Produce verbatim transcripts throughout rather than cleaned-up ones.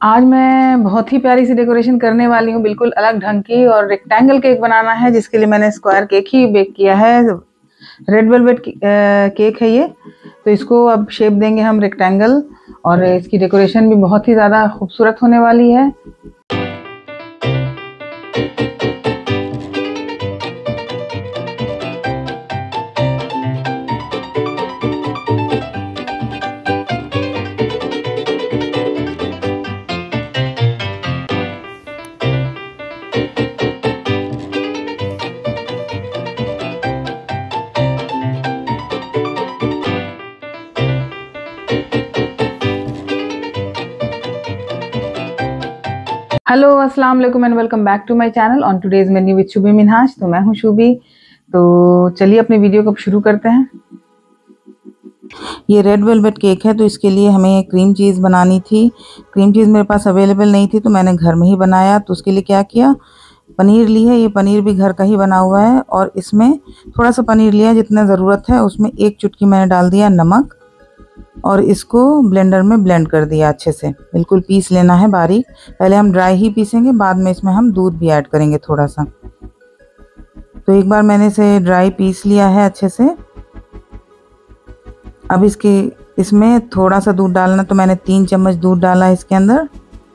आज मैं बहुत ही प्यारी सी डेकोरेशन करने वाली हूँ, बिल्कुल अलग ढंग की। और रेक्टेंगल केक बनाना है, जिसके लिए मैंने स्क्वायर केक ही बेक किया है। रेड वेलवेट केक है ये। तो इसको अब शेप देंगे हम रेक्टेंगल, और इसकी डेकोरेशन भी बहुत ही ज़्यादा खूबसूरत होने वाली है। हेलो, अस्सलाम वालेकुम and welcome back to my channel on today's menu with Shubhi Minhaj. तो मैं हूं शुभी। तो चलिए अपने वीडियो को शुरू करते हैं। ये रेड वेलवेट केक है, तो इसके लिए हमें क्रीम चीज़ बनानी थी। क्रीम चीज़ मेरे पास अवेलेबल नहीं थी, तो मैंने घर में ही बनाया। तो उसके लिए क्या किया, पनीर ली है। ये पनीर भी घर का ही बना हुआ है, और इसमें थोड़ा सा पनीर लिया जितना ज़रूरत है। उसमें एक चुटकी मैंने डाल दिया नमक, और इसको ब्लेंडर में ब्लेंड कर दिया अच्छे से। बिल्कुल पीस लेना है बारीक। पहले हम ड्राई ही पीसेंगे, बाद में इसमें हम दूध भी ऐड करेंगे थोड़ा सा। तो एक बार मैंने इसे ड्राई पीस लिया है अच्छे से। अब इसके इसमें थोड़ा सा दूध डालना, तो मैंने तीन चम्मच दूध डाला है इसके अंदर।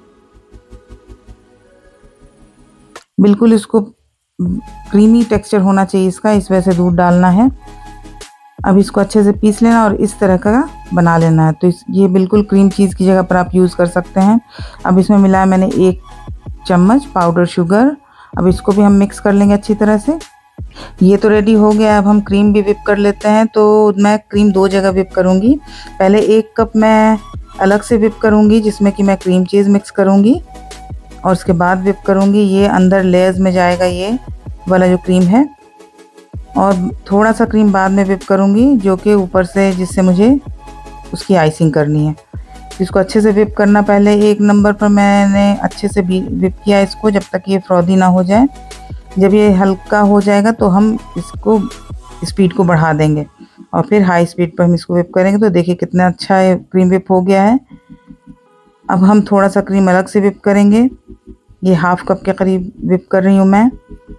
बिल्कुल इसको क्रीमी टेक्सचर होना चाहिए इसका, इस वजह से दूध डालना है। अब इसको अच्छे से पीस लेना और इस तरह का बना लेना है। तो इस ये बिल्कुल क्रीम चीज़ की जगह पर आप यूज़ कर सकते हैं। अब इसमें मिलाया मैंने एक चम्मच पाउडर शुगर। अब इसको भी हम मिक्स कर लेंगे अच्छी तरह से। ये तो रेडी हो गया। अब हम क्रीम भी विप कर लेते हैं। तो मैं क्रीम दो जगह विप करूँगी। पहले एक कप मैं अलग से विप करूँगी, जिसमें कि मैं क्रीम चीज़ मिक्स करूँगी, और उसके बाद विप करूँगी। ये अंदर लेयर्स में जाएगा ये वाला जो क्रीम है। और थोड़ा सा क्रीम बाद में विप करूँगी, जो कि ऊपर से, जिससे मुझे उसकी आइसिंग करनी है। तो इसको अच्छे से विप करना। पहले एक नंबर पर मैंने अच्छे से विप किया इसको, जब तक ये फ्रॉदी ना हो जाए। जब ये हल्का हो जाएगा तो हम इसको स्पीड को बढ़ा देंगे, और फिर हाई स्पीड पर हम इसको विप करेंगे। तो देखिए कितना अच्छा ये क्रीम विप हो गया है। अब हम थोड़ा सा क्रीम अलग से विप करेंगे। ये हाफ कप के करीब विप कर रही हूँ मैं।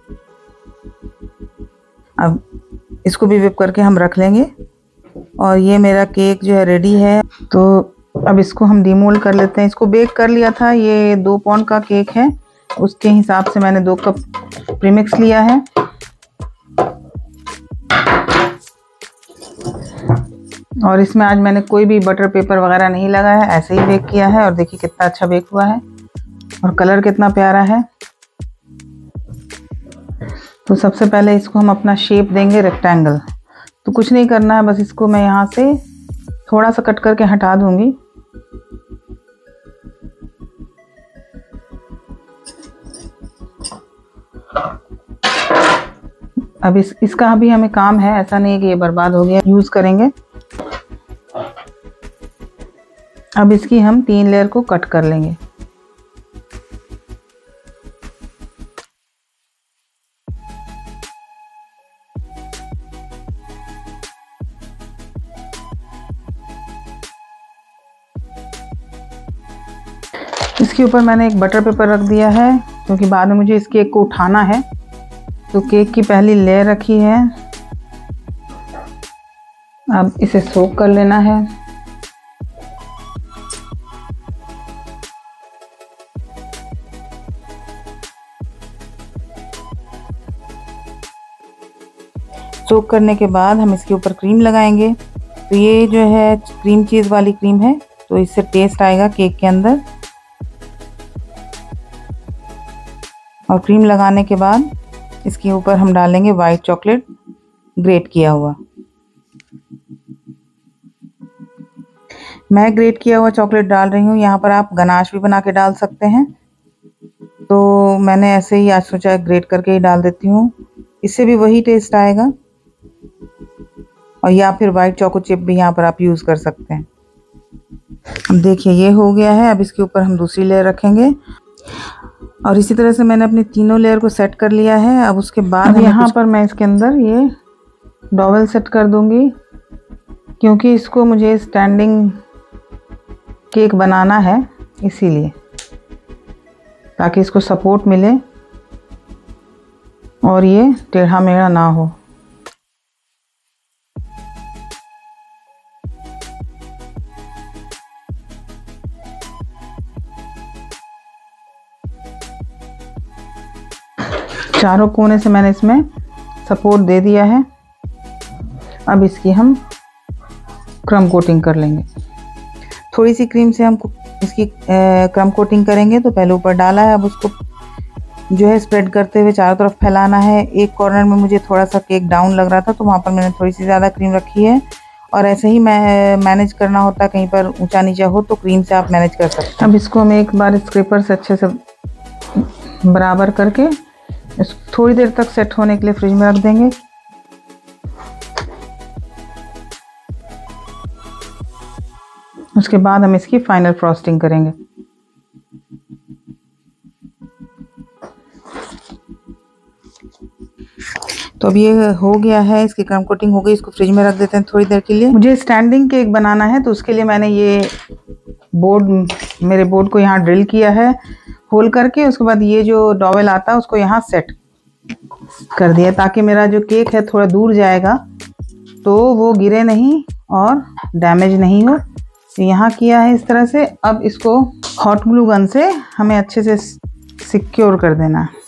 अब इसको भी विप करके हम रख लेंगे। और ये मेरा केक जो है रेडी है। तो अब इसको हम डीमोल्ड कर लेते हैं। इसको बेक कर लिया था। ये दो पाउंड का केक है, उसके हिसाब से मैंने दो कप प्रीमिक्स लिया है। और इसमें आज मैंने कोई भी बटर पेपर वगैरह नहीं लगाया है, ऐसे ही बेक किया है। और देखिए कितना अच्छा बेक हुआ है, और कलर कितना प्यारा है। तो सबसे पहले इसको हम अपना शेप देंगे रेक्टेंगल। तो कुछ नहीं करना है, बस इसको मैं यहाँ से थोड़ा सा कट करके हटा दूंगी। अब इस इसका भी हमें काम है, ऐसा नहीं है कि ये बर्बाद हो गया, यूज करेंगे। अब इसकी हम तीन लेयर को कट कर लेंगे। इसके ऊपर मैंने एक बटर पेपर रख दिया है, क्योंकि बाद में मुझे इस केक को उठाना है। तो केक की पहली लेयर रखी है। अब इसे सोक कर लेना है। सोक करने के बाद हम इसके ऊपर क्रीम लगाएंगे। तो ये जो है क्रीम चीज़ वाली क्रीम है, तो इससे टेस्ट आएगा केक के अंदर। और क्रीम लगाने के बाद इसके ऊपर हम डालेंगे वाइट चॉकलेट ग्रेट किया हुआ। मैं ग्रेट किया हुआ चॉकलेट डाल रही हूँ। यहाँ पर आप गनाश भी बना के डाल सकते हैं। तो मैंने ऐसे ही आज सोचा ग्रेट करके ही डाल देती हूँ, इससे भी वही टेस्ट आएगा। और या फिर वाइट चोको चिप भी यहाँ पर आप यूज़ कर सकते हैं। अब देखिए ये हो गया है। अब इसके ऊपर हम दूसरी लेयर रखेंगे, और इसी तरह से मैंने अपनी तीनों लेयर को सेट कर लिया है। अब उसके बाद यहाँ पर मैं इसके अंदर ये डॉवल सेट कर दूंगी, क्योंकि इसको मुझे स्टैंडिंग केक बनाना है, इसीलिए। ताकि इसको सपोर्ट मिले और ये टेढ़ा मेढ़ा ना हो। चारों कोने से मैंने इसमें सपोर्ट दे दिया है। अब इसकी हम क्रम कोटिंग कर लेंगे। थोड़ी सी क्रीम से हम इसकी क्रम कोटिंग करेंगे। तो पहले ऊपर डाला है, अब उसको जो है स्प्रेड करते हुए चारों तरफ फैलाना है। एक कॉर्नर में मुझे थोड़ा सा केक डाउन लग रहा था तो वहाँ पर मैंने थोड़ी सी ज़्यादा क्रीम रखी है। और ऐसे ही मैं मैनेज करना होता है, कहीं पर ऊंचा नीचा हो तो क्रीम से आप मैनेज कर सकते हैं। अब इसको हम एक बार स्क्रैपर से अच्छे से बराबर करके इसको थोड़ी देर तक सेट होने के लिए फ्रिज में रख देंगे। उसके बाद हम इसकी फाइनल फ्रॉस्टिंग करेंगे। तो अब ये हो गया है, इसकी क्रम कोटिंग हो गई। इसको फ्रिज में रख देते हैं थोड़ी देर के लिए। मुझे स्टैंडिंग केक बनाना है तो उसके लिए मैंने ये बोर्ड, मेरे बोर्ड को यहाँ ड्रिल किया है होल करके। उसके बाद ये जो डॉवेल आता है उसको यहाँ सेट कर दिया ताकि मेरा जो केक है थोड़ा दूर जाएगा तो वो गिरे नहीं और डैमेज नहीं हो। तो यहाँ किया है इस तरह से। अब इसको हॉट ग्लू गन से हमें अच्छे से सिक्योर कर देना है।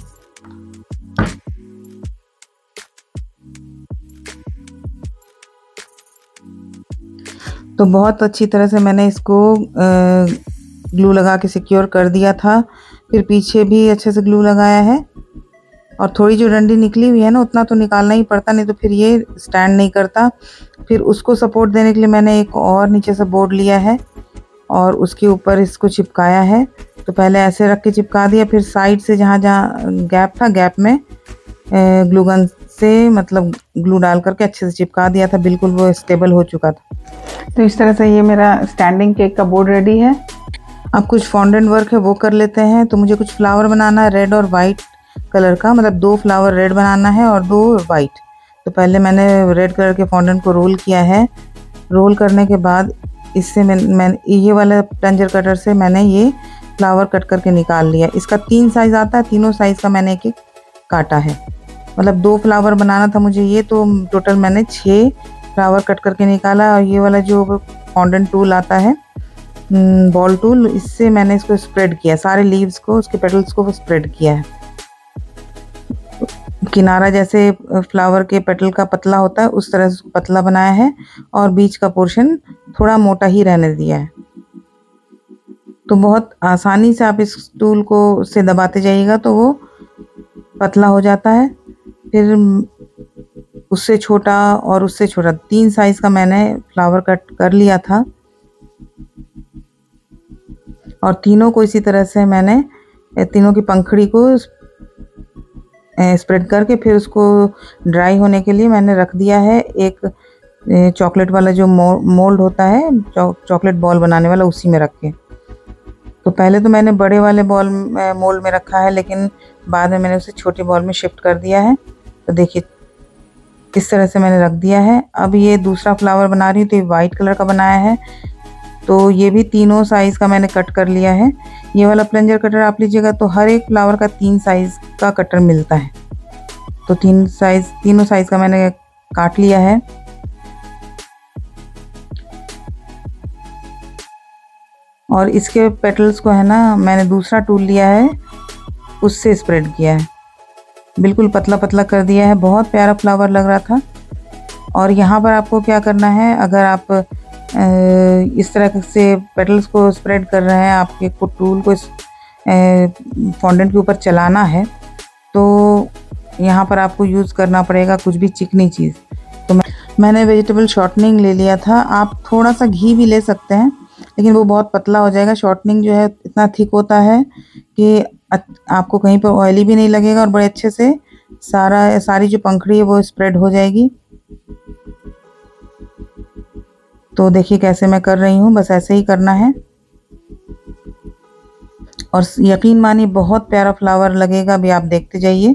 तो बहुत अच्छी तरह से मैंने इसको ग्लू लगा के सिक्योर कर दिया था। फिर पीछे भी अच्छे से ग्लू लगाया है। और थोड़ी जो डंडी निकली हुई है ना, उतना तो निकालना ही पड़ता, नहीं तो फिर ये स्टैंड नहीं करता। फिर उसको सपोर्ट देने के लिए मैंने एक और नीचे से बोर्ड लिया है और उसके ऊपर इसको चिपकाया है। तो पहले ऐसे रख के चिपका दिया, फिर साइड से जहाँ जहाँ गैप था, गैप में ग्लू गन से मतलब ग्लू डाल करके अच्छे से चिपका दिया था। बिल्कुल वो स्टेबल हो चुका था। तो इस तरह से ये मेरा स्टैंडिंग केक का बोर्ड रेडी है। अब कुछ फॉन्डेंट वर्क है वो कर लेते हैं। तो मुझे कुछ फ्लावर बनाना है रेड और वाइट कलर का, मतलब दो फ्लावर रेड बनाना है और दो वाइट। तो पहले मैंने रेड कलर के फॉन्डेंट को रोल किया है। रोल करने के बाद इससे मैं, मैं ये वाला प्लंजर कटर से मैंने ये फ्लावर कट करके निकाल लिया। इसका तीन साइज़ आता है, तीनों साइज़ का मैंने एक एक काटा है। मतलब दो फ्लावर बनाना था मुझे ये, तो टोटल मैंने छः फ्लावर कट करके निकाला। और ये वाला जो फॉन्डेंट टूल आता है, बॉल टूल, इससे मैंने इसको स्प्रेड किया, सारे लीव्स को, उसके पेटल्स को स्प्रेड किया है। किनारा जैसे फ्लावर के पेटल का पतला होता है उस तरह से पतला बनाया है और बीच का पोर्शन थोड़ा मोटा ही रहने दिया है। तो बहुत आसानी से आप इस टूल को से दबाते जाइएगा तो वो पतला हो जाता है। फिर उससे छोटा और उससे छोटा तीन साइज़ का मैंने फ्लावर कट कर लिया था और तीनों को इसी तरह से मैंने तीनों की पंखड़ी को स्प्रेड करके फिर उसको ड्राई होने के लिए मैंने रख दिया है। एक चॉकलेट वाला जो मोल्ड होता है, चॉकलेट बॉल बनाने वाला, उसी में रख के। तो पहले तो मैंने बड़े वाले बॉल मोल्ड में रखा है, लेकिन बाद में मैंने उसे छोटे बॉल में शिफ्ट कर दिया है। तो देखिए किस तरह से मैंने रख दिया है। अब ये दूसरा फ्लावर बना रही हूँ तो ये वाइट कलर का बनाया है। तो ये भी तीनों साइज़ का मैंने कट कर लिया है। ये वाला प्लंजर कटर आप लीजिएगा तो हर एक फ्लावर का तीन साइज़ का कटर मिलता है। तो तीन साइज़ तीनों साइज़ का मैंने काट लिया है। और इसके पेटल्स को है ना, मैंने दूसरा टूल लिया है उससे स्प्रेड किया है, बिल्कुल पतला पतला कर दिया है। बहुत प्यारा फ्लावर लग रहा था। और यहाँ पर आपको क्या करना है, अगर आप इस तरह से पेटल्स को स्प्रेड कर रहे हैं, आपके को टूल को फॉन्डेंट के ऊपर चलाना है, तो यहाँ पर आपको यूज़ करना पड़ेगा कुछ भी चिकनी चीज़। तो मैं, मैंने वेजिटेबल शॉर्टनिंग ले लिया था। आप थोड़ा सा घी भी ले सकते हैं, लेकिन वो बहुत पतला हो जाएगा। शॉर्टनिंग जो है इतना थिक होता है कि आपको कहीं पर ऑयली भी नहीं लगेगा और बड़े अच्छे से सारा सारी जो पंखड़ी है वो स्प्रेड हो जाएगी। तो देखिए कैसे मैं कर रही हूँ, बस ऐसे ही करना है। और यकीन मानिए बहुत प्यारा फ्लावर लगेगा, अभी आप देखते जाइए।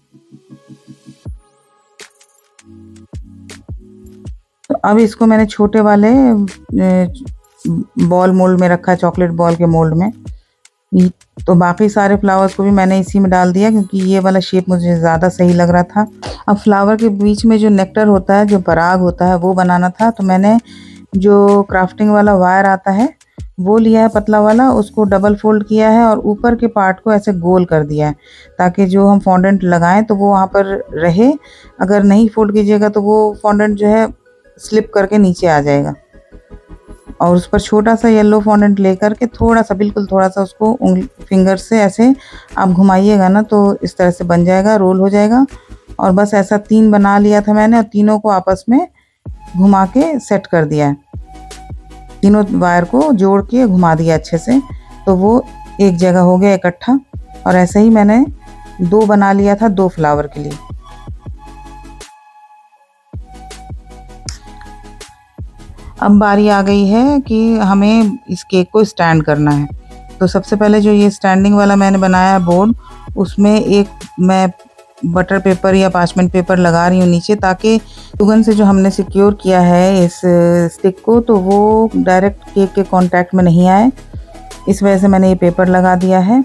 तो अब इसको मैंने छोटे वाले बॉल मोल्ड में रखा है, चॉकलेट बॉल के मोल्ड में। ये- तो बाकी सारे फ्लावर्स को भी मैंने इसी में डाल दिया क्योंकि ये वाला शेप मुझे ज़्यादा सही लग रहा था। अब फ्लावर के बीच में जो नेक्टर होता है, जो पराग होता है, वो बनाना था। तो मैंने जो क्राफ्टिंग वाला वायर आता है वो लिया है पतला वाला, उसको डबल फोल्ड किया है और ऊपर के पार्ट को ऐसे गोल कर दिया है ताकि जो हम फॉन्डेंट लगाएं तो वो वहाँ पर रहे। अगर नहीं फोल्ड कीजिएगा तो वो फॉन्डेंट जो है स्लिप करके नीचे आ जाएगा। और उस पर छोटा सा येलो फॉन्डेंट लेकर के थोड़ा सा, बिल्कुल थोड़ा सा उसको उंगली फिंगर से ऐसे आप घुमाइएगा ना तो इस तरह से बन जाएगा, रोल हो जाएगा। और बस ऐसा तीन बना लिया था मैंने और तीनों को आपस में घुमा के सेट कर दिया है। तीनों वायर को जोड़ के घुमा दिया अच्छे से, तो वो एक जगह हो गया इकट्ठा। और ऐसे ही मैंने दो बना लिया था, दो फ्लावर के लिए। अब बारी आ गई है कि हमें इस केक को स्टैंड करना है। तो सबसे पहले जो ये स्टैंडिंग वाला मैंने बनाया है बोर्ड, उसमें एक मैं बटर पेपर या पार्चमेंट पेपर लगा रही हूँ नीचे, ताकि सुगन से जो हमने सिक्योर किया है इस स्टिक को तो वो डायरेक्ट केक के कांटेक्ट में नहीं आए। इस वजह से मैंने ये पेपर लगा दिया है।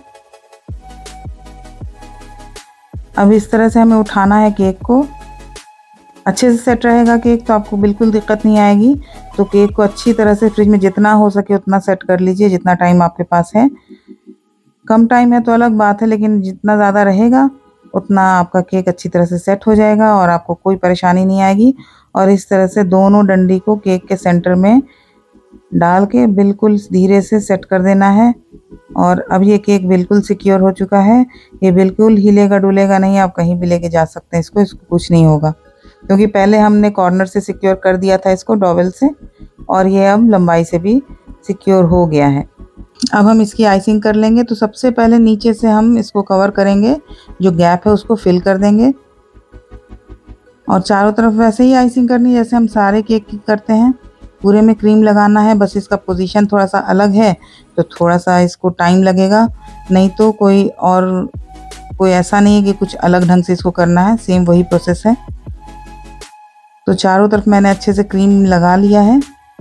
अब इस तरह से हमें उठाना है केक को। अच्छे से सेट रहेगा केक तो आपको बिल्कुल दिक्कत नहीं आएगी। तो केक को अच्छी तरह से फ्रिज में जितना हो सके उतना सेट कर लीजिए, जितना टाइम आपके पास है। कम टाइम है तो अलग बात है, लेकिन जितना ज़्यादा रहेगा उतना आपका केक अच्छी तरह से सेट हो जाएगा और आपको कोई परेशानी नहीं आएगी। और इस तरह से दोनों डंडी को केक के सेंटर में डाल के बिल्कुल धीरे से सेट कर देना है। और अब ये केक बिल्कुल सिक्योर हो चुका है। ये बिल्कुल हिलेगा डुलेगा नहीं, आप कहीं भी लेके जा सकते हैं इसको, इसको कुछ नहीं होगा क्योंकि पहले हमने कॉर्नर से सिक्योर कर दिया था इसको डॉवेल से, और ये अब लंबाई से भी सिक्योर हो गया है। अब हम इसकी आइसिंग कर लेंगे। तो सबसे पहले नीचे से हम इसको कवर करेंगे, जो गैप है उसको फिल कर देंगे और चारों तरफ वैसे ही आइसिंग करनी है जैसे हम सारे केक की करते हैं। पूरे में क्रीम लगाना है, बस इसका पोजीशन थोड़ा सा अलग है तो थोड़ा सा इसको टाइम लगेगा, नहीं तो कोई और कोई ऐसा नहीं है कि कुछ अलग ढंग से इसको करना है, सेम वही प्रोसेस है। तो चारों तरफ मैंने अच्छे से क्रीम लगा लिया है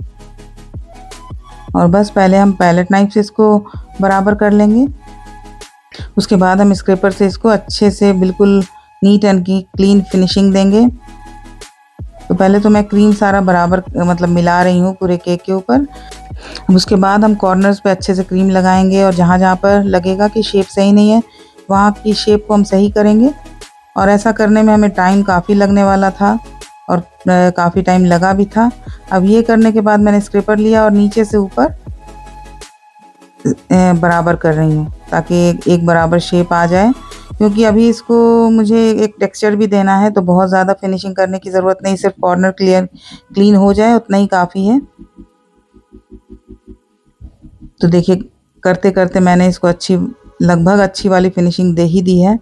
और बस पहले हम पैलेट नाइफ से इसको बराबर कर लेंगे। उसके बाद हम स्क्रैपर से इसको अच्छे से बिल्कुल नीट एंड की क्लीन फिनिशिंग देंगे। तो पहले तो मैं क्रीम सारा बराबर मतलब मिला रही हूँ पूरे केक के ऊपर। उसके बाद हम कॉर्नर्स पे अच्छे से क्रीम लगाएंगे और जहाँ जहाँ पर लगेगा कि शेप सही नहीं है वहाँ की शेप को हम सही करेंगे। और ऐसा करने में हमें टाइम काफ़ी लगने वाला था और काफ़ी टाइम लगा भी था। अब ये करने के बाद मैंने स्क्रैपर लिया और नीचे से ऊपर बराबर कर रही हूँ ताकि एक, एक बराबर शेप आ जाए, क्योंकि अभी इसको मुझे एक टेक्सचर भी देना है तो बहुत ज़्यादा फिनिशिंग करने की ज़रूरत नहीं, सिर्फ कॉर्नर क्लियर क्लीन हो जाए उतना ही काफ़ी है। तो देखिए करते करते मैंने इसको अच्छी लगभग अच्छी वाली फिनिशिंग दे ही दी है।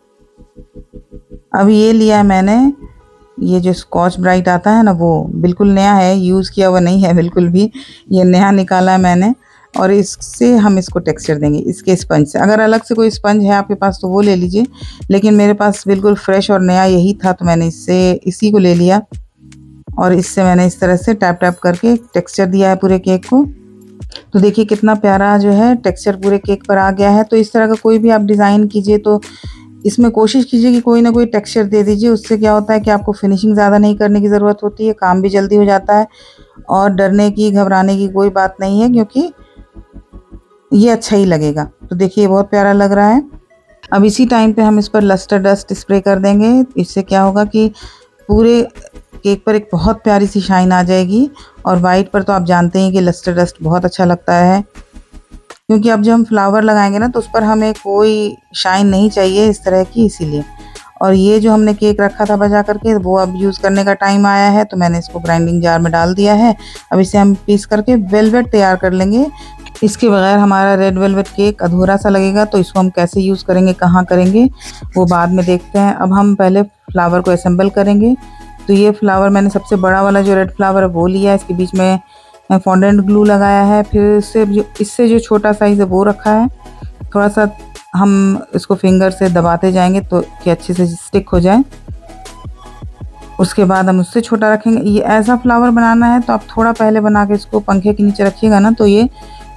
अब ये लिया मैंने, ये जो स्कॉच ब्राइट आता है ना वो बिल्कुल नया है, यूज़ किया हुआ नहीं है बिल्कुल भी, ये नया निकाला है मैंने। और इससे हम इसको टेक्सचर देंगे इसके स्पंज से। अगर अलग से कोई स्पंज है आपके पास तो वो ले लीजिए, लेकिन मेरे पास बिल्कुल फ्रेश और नया यही था तो मैंने इससे इसी को ले लिया और इससे मैंने इस तरह से टैप टैप करके टेक्सचर दिया है पूरे केक को। तो देखिए कितना प्यारा जो है टेक्सचर पूरे केक पर आ गया है। तो इस तरह का कोई भी आप डिज़ाइन कीजिए तो इसमें कोशिश कीजिए कि कोई ना कोई टेक्सचर दे दीजिए। उससे क्या होता है कि आपको फिनिशिंग ज़्यादा नहीं करने की ज़रूरत होती है, काम भी जल्दी हो जाता है और डरने की घबराने की कोई बात नहीं है, क्योंकि ये अच्छा ही लगेगा। तो देखिए बहुत प्यारा लग रहा है। अब इसी टाइम पे हम इस पर लस्टर डस्ट स्प्रे कर देंगे। इससे क्या होगा कि पूरे केक पर एक बहुत प्यारी सी शाइन आ जाएगी। और वाइट पर तो आप जानते हैं कि लस्टर डस्ट बहुत अच्छा लगता है, क्योंकि अब जब हम फ्लावर लगाएंगे ना तो उस पर हमें कोई शाइन नहीं चाहिए इस तरह की, इसीलिए। और ये जो हमने केक रखा था बजा करके वो अब यूज़ करने का टाइम आया है, तो मैंने इसको ग्राइंडिंग जार में डाल दिया है। अब इसे हम पीस करके वेलवेट तैयार कर लेंगे। इसके बगैर हमारा रेड वेलवेट केक अधूरा सा लगेगा, तो इसको हम कैसे यूज़ करेंगे, कहाँ करेंगे वो बाद में देखते हैं। अब हम पहले फ्लावर को असेंबल करेंगे। तो ये फ्लावर मैंने सबसे बड़ा वाला जो रेड फ्लावर है वो लिया है, इसके बीच में फॉन्डेंट ग्लू लगाया है, फिर इससे जो इससे जो छोटा साइज़ है वो रखा है। थोड़ा सा हम इसको फिंगर से दबाते जाएंगे तो कि अच्छे से स्टिक हो जाए। उसके बाद हम उससे छोटा रखेंगे। ये ऐसा फ्लावर बनाना है तो आप थोड़ा पहले बना के इसको पंखे के नीचे रखिएगा ना, तो ये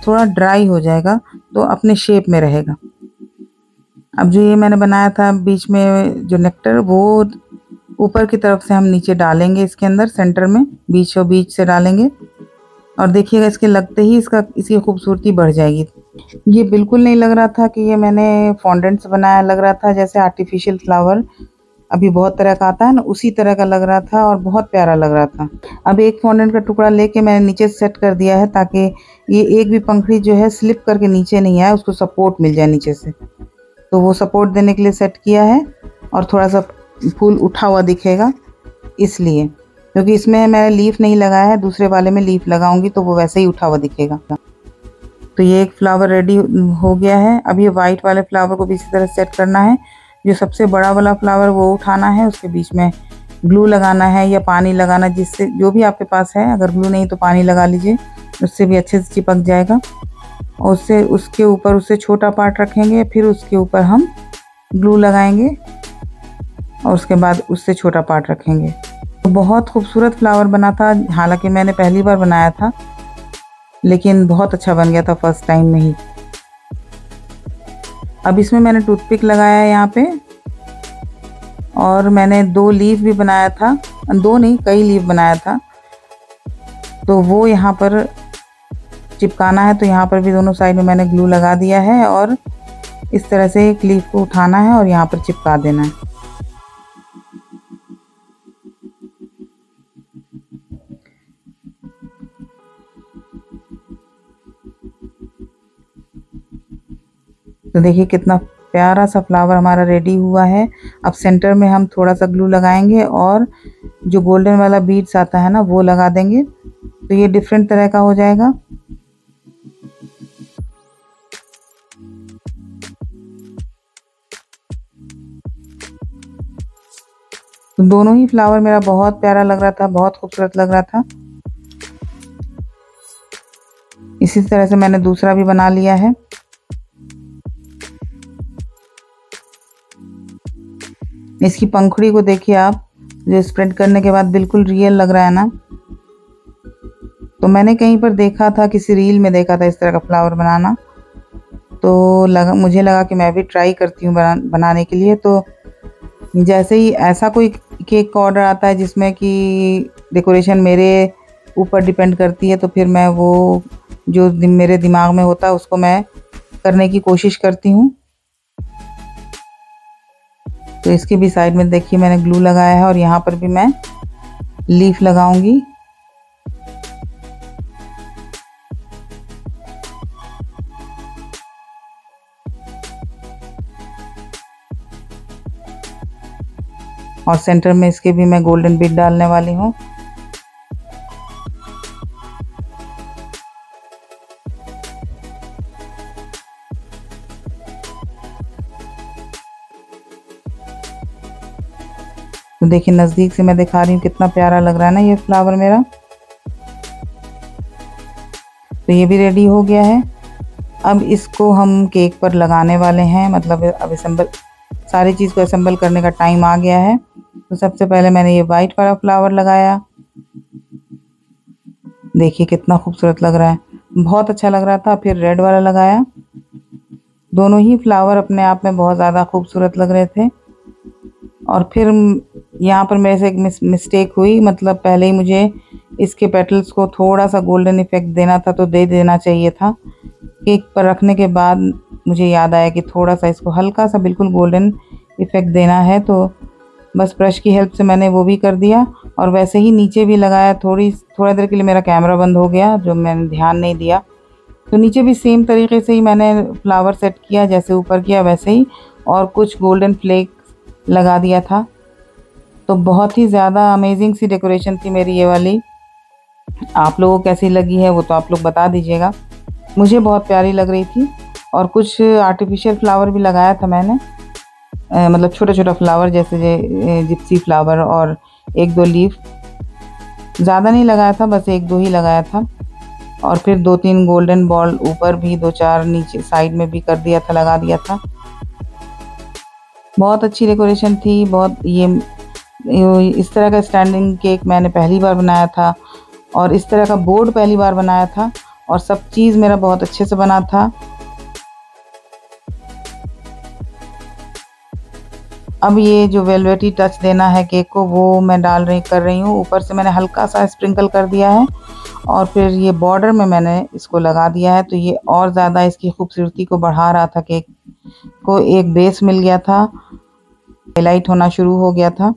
थोड़ा ड्राई हो जाएगा तो अपने शेप में रहेगा। अब जो ये मैंने बनाया था बीच में जो नेक्टर, वो ऊपर की तरफ से हम नीचे डालेंगे, इसके अंदर सेंटर में बीचों बीच से डालेंगे और देखिएगा इसके लगते ही इसका इसकी खूबसूरती बढ़ जाएगी। ये बिल्कुल नहीं लग रहा था कि ये मैंने फॉन्डेंट से बनाया, लग रहा था जैसे आर्टिफिशियल फ्लावर अभी बहुत तरह का आता है ना, उसी तरह का लग रहा था और बहुत प्यारा लग रहा था। अब एक फॉन्डेंट का टुकड़ा लेके मैंने नीचे सेट कर दिया है ताकि ये एक भी पंखड़ी जो है स्लिप करके नीचे नहीं आए, उसको सपोर्ट मिल जाए नीचे से। तो वो सपोर्ट देने के लिए सेट किया है और थोड़ा सा फूल उठा हुआ दिखेगा इसलिए, क्योंकि इसमें मैंने लीफ नहीं लगाया है, दूसरे वाले में लीफ लगाऊंगी तो वो वैसे ही उठा हुआ दिखेगा। तो ये एक फ्लावर रेडी हो गया है। अब ये वाइट वाले फ्लावर को भी इसी तरह सेट करना है। जो सबसे बड़ा वाला फ्लावर वो उठाना है, उसके बीच में ग्लू लगाना है या पानी लगाना, जिससे जो भी आपके पास है, अगर ग्लू नहीं तो पानी लगा लीजिए, उससे भी अच्छे से चिपक जाएगा। और उससे उसके ऊपर उससे छोटा पार्ट रखेंगे, फिर उसके ऊपर हम ग्लू लगाएंगे और उसके बाद उससे छोटा पार्ट रखेंगे। तो बहुत खूबसूरत फ्लावर बना था, हालांकि मैंने पहली बार बनाया था लेकिन बहुत अच्छा बन गया था फर्स्ट टाइम में ही। अब इसमें मैंने टूथपिक लगाया है यहाँ पे और मैंने दो लीफ भी बनाया था, दो नहीं कई लीफ बनाया था, तो वो यहाँ पर चिपकाना है। तो यहाँ पर भी दोनों साइड में मैंने ग्लू लगा दिया है और इस तरह से एक लीफ को उठाना है और यहाँ पर चिपका देना है। तो देखिए कितना प्यारा सा फ्लावर हमारा रेडी हुआ है। अब सेंटर में हम थोड़ा सा ग्लू लगाएंगे और जो गोल्डन वाला बीड्स आता है ना, वो लगा देंगे, तो ये डिफरेंट तरह का हो जाएगा। तो दोनों ही फ्लावर मेरा बहुत प्यारा लग रहा था, बहुत खूबसूरत लग रहा था। इसी तरह से मैंने दूसरा भी बना लिया है। इसकी पंखुड़ी को देखिए आप, जो स्प्रेड करने के बाद बिल्कुल रियल लग रहा है ना। तो मैंने कहीं पर देखा था, किसी रील में देखा था इस तरह का फ्लावर बनाना, तो लगा मुझे लगा कि मैं भी ट्राई करती हूँ बना, बनाने के लिए। तो जैसे ही ऐसा कोई केक का ऑर्डर आता है जिसमें कि डेकोरेशन मेरे ऊपर डिपेंड करती है, तो फिर मैं वो जो मेरे दिमाग में होता है उसको मैं करने की कोशिश करती हूँ। तो इसकी भी साइड में देखिए मैंने ग्लू लगाया है और यहाँ पर भी मैं लीफ लगाऊंगी। और सेंटर में इसके भी मैं गोल्डन बीड डालने वाली हूँ। तो देखिए नज़दीक से मैं दिखा रही हूँ कितना प्यारा लग रहा है ना ये फ्लावर मेरा। तो ये भी रेडी हो गया है। अब इसको हम केक पर लगाने वाले हैं, मतलब अब असेंबल सारी चीज़ को असेंबल करने का टाइम आ गया है। तो सबसे पहले मैंने ये वाइट वाला फ्लावर लगाया, देखिए कितना खूबसूरत लग रहा है, बहुत अच्छा लग रहा था। फिर रेड वाला लगाया, दोनों ही फ्लावर अपने आप में बहुत ज़्यादा खूबसूरत लग रहे थे। और फिर यहाँ पर मेरे से एक मिस, मिस्टेक हुई, मतलब पहले ही मुझे इसके पेटल्स को थोड़ा सा गोल्डन इफेक्ट देना था, तो दे देना चाहिए था। केक पर रखने के बाद मुझे याद आया कि थोड़ा सा इसको हल्का सा बिल्कुल गोल्डन इफेक्ट देना है, तो बस ब्रश की हेल्प से मैंने वो भी कर दिया। और वैसे ही नीचे भी लगाया। थोड़ी थोड़ा देर के लिए मेरा कैमरा बंद हो गया, जो मैंने ध्यान नहीं दिया। तो नीचे भी सेम तरीके से ही मैंने फ्लावर सेट किया, जैसे ऊपर किया वैसे ही, और कुछ गोल्डन फ्लेक लगा दिया था। तो बहुत ही ज़्यादा अमेजिंग सी डेकोरेशन थी मेरी ये वाली। आप लोगों को कैसी लगी है वो तो आप लोग बता दीजिएगा। मुझे बहुत प्यारी लग रही थी। और कुछ आर्टिफिशियल फ्लावर भी लगाया था मैंने, आ, मतलब छोटा छोटा फ्लावर, जैसे जिप्सी फ्लावर, और एक दो लीफ, ज़्यादा नहीं लगाया था, बस एक दो ही लगाया था। और फिर दो तीन गोल्डन बॉल ऊपर भी, दो चार नीचे साइड में भी कर दिया था, लगा दिया था। बहुत अच्छी डेकोरेशन थी। बहुत ये इस तरह का स्टैंडिंग केक मैंने पहली बार बनाया था, और इस तरह का बोर्ड पहली बार बनाया था। और सब चीज़ मेरा बहुत अच्छे से बना था। अब ये जो वेलवेटी टच देना है केक को वो मैं डाल रही कर रही हूँ। ऊपर से मैंने हल्का सा स्प्रिंकल कर दिया है और फिर ये बॉर्डर में मैंने इसको लगा दिया है, तो ये और ज़्यादा इसकी खूबसूरती को बढ़ा रहा था। केक को एक बेस मिल गया था, हाईलाइट होना शुरू हो गया था।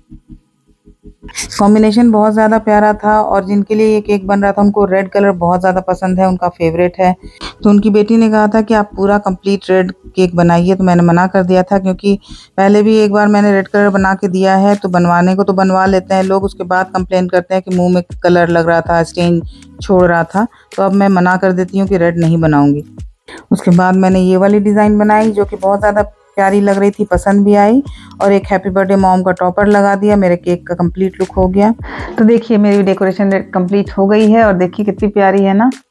कॉम्बिनेशन बहुत ज़्यादा प्यारा था और जिनके लिए ये केक बन रहा था उनको रेड कलर बहुत ज़्यादा पसंद है, उनका फेवरेट है। तो उनकी बेटी ने कहा था कि आप पूरा कंप्लीट रेड केक बनाइए, तो मैंने मना कर दिया था क्योंकि पहले भी एक बार मैंने रेड कलर बना के दिया है। तो बनवाने को तो बनवा लेते हैं लोग, उसके बाद कंप्लेन करते हैं कि मुंह में कलर लग रहा था, स्टेन छोड़ रहा था। तो अब मैं मना कर देती हूँ कि रेड नहीं बनाऊँगी। उसके बाद मैंने ये वाली डिज़ाइन बनाई जो कि बहुत ज़्यादा प्यारी लग रही थी, पसंद भी आई, और एक हैप्पी बर्थडे मॉम का टॉपर लगा दिया। मेरे केक का कंप्लीट लुक हो गया। तो देखिए मेरी डेकोरेशन कंप्लीट हो गई है और देखिए कितनी प्यारी है ना।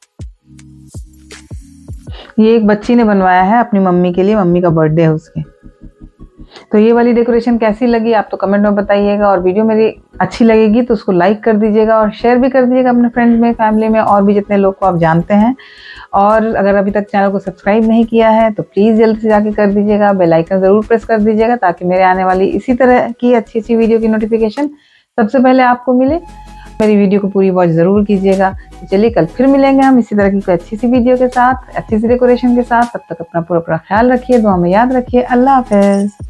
ये एक बच्ची ने बनवाया है अपनी मम्मी के लिए, मम्मी का बर्थडे है उसके। तो ये वाली डेकोरेशन कैसी लगी आप तो कमेंट में बताइएगा, और वीडियो मेरी अच्छी लगेगी तो उसको लाइक कर दीजिएगा और शेयर भी कर दीजिएगा अपने फ्रेंड में, फैमिली में, और भी जितने लोग को आप जानते हैं। और अगर अभी तक चैनल को सब्सक्राइब नहीं किया है तो प्लीज़ जल्दी से जाके कर दीजिएगा, बेल आइकन ज़रूर प्रेस कर दीजिएगा ताकि मेरे आने वाली इसी तरह की अच्छी अच्छी वीडियो की नोटिफिकेशन सबसे पहले आपको मिले। मेरी वीडियो को पूरी वॉच ज़रूर कीजिएगा। तो चलिए कल फिर मिलेंगे हम इसी तरह की कोई अच्छी सी वीडियो के साथ, अच्छी सी डेकोरेशन के साथ। तब तक अपना पूरा पूरा ख्याल रखिए, दुआ में याद रखिए। अल्लाह हाफ़िज़।